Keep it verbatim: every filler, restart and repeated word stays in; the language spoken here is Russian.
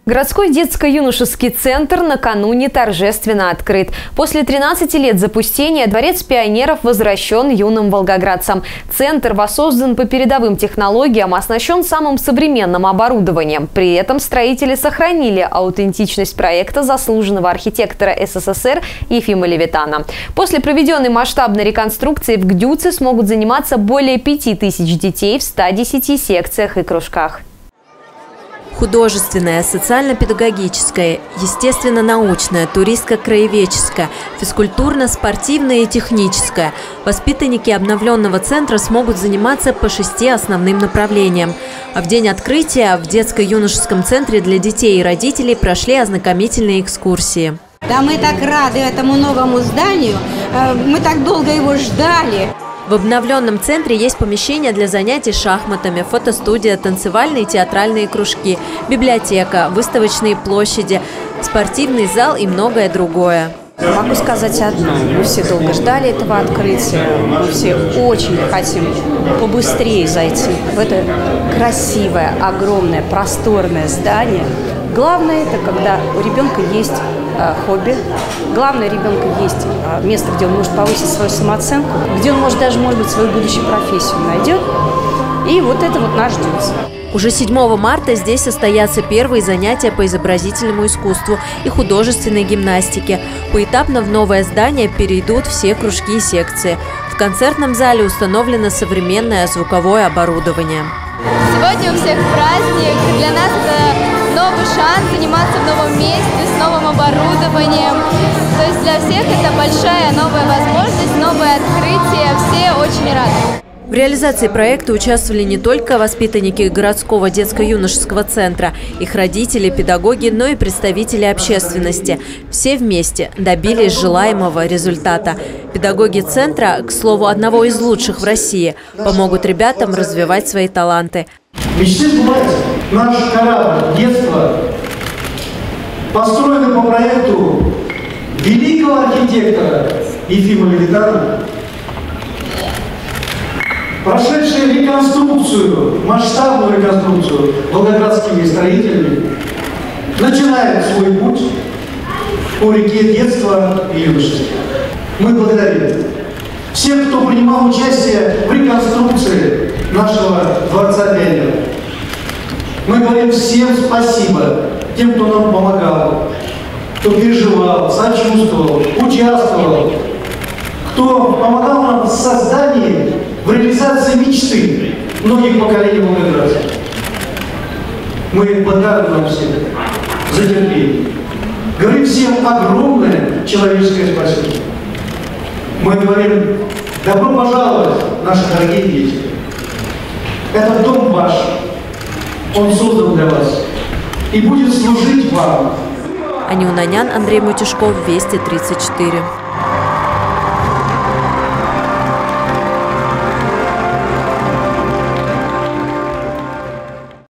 Городской детско-юношеский центр накануне торжественно открыт. После тринадцати лет запустения Дворец пионеров возвращен юным волгоградцам. Центр воссоздан по передовым технологиям, оснащен самым современным оборудованием. При этом строители сохранили аутентичность проекта заслуженного архитектора СССР Ефима Левитана. После проведенной масштабной реконструкции в ГДЮЦе смогут заниматься более пяти тысяч детей в ста десяти секциях и кружках. Художественная, социально-педагогическая, естественно-научная, туристско-краеведческая, физкультурно-спортивная и техническая. Воспитанники обновленного центра смогут заниматься по шести основным направлениям. А в день открытия в детско-юношеском центре для детей и родителей прошли ознакомительные экскурсии. Да, мы так рады этому новому зданию, мы так долго его ждали. В обновленном центре есть помещения для занятий шахматами, фотостудия, танцевальные и театральные кружки, библиотека, выставочные площади, спортивный зал и многое другое. Могу сказать одно. Мы все долго ждали этого открытия. Мы все очень хотим побыстрее зайти в это красивое, огромное, просторное здание. Главное – это когда у ребенка есть э, хобби. Главное, у ребенка есть э, место, где он может повысить свою самооценку, где он может даже, может быть, свою будущую профессию найдет. И вот это вот нас ждет. Уже седьмого марта здесь состоятся первые занятия по изобразительному искусству и художественной гимнастике. Поэтапно в новое здание перейдут все кружки и секции. В концертном зале установлено современное звуковое оборудование. Сегодня у всех праздник. Для нас это новый шанс заниматься в новом месте, с новым оборудованием. То есть для всех это большая новая возможность, новое открытие. Все очень рады. В реализации проекта участвовали не только воспитанники городского детско-юношеского центра, их родители, педагоги, но и представители общественности. Все вместе добились желаемого результата. Педагоги центра, к слову, одного из лучших в России, помогут ребятам развивать свои таланты. Мечты сбываются. Наш корабль детства построен по проекту великого архитектора Ефима Левитана, прошедшие реконструкцию, масштабную реконструкцию волгоградскими строителями, начинает свой путь по реке детства и юношества. Мы благодарим всех, кто принимал участие в реконструкции нашего Дворца пионеров. Мы говорим всем спасибо тем, кто нам помогал, кто переживал, сочувствовал, участвовал, кто помогал нам в создании, в реализации мечты многих поколений волгоградцев. Мы благодарны вам всем за терпение. Говорим всем огромное человеческое спасибо. Мы говорим: добро пожаловать, наши дорогие дети. Этот дом ваш, он создан для вас и будет служить вам. Анюнанян, Андрей Мутюшков, Вести тридцать четыре.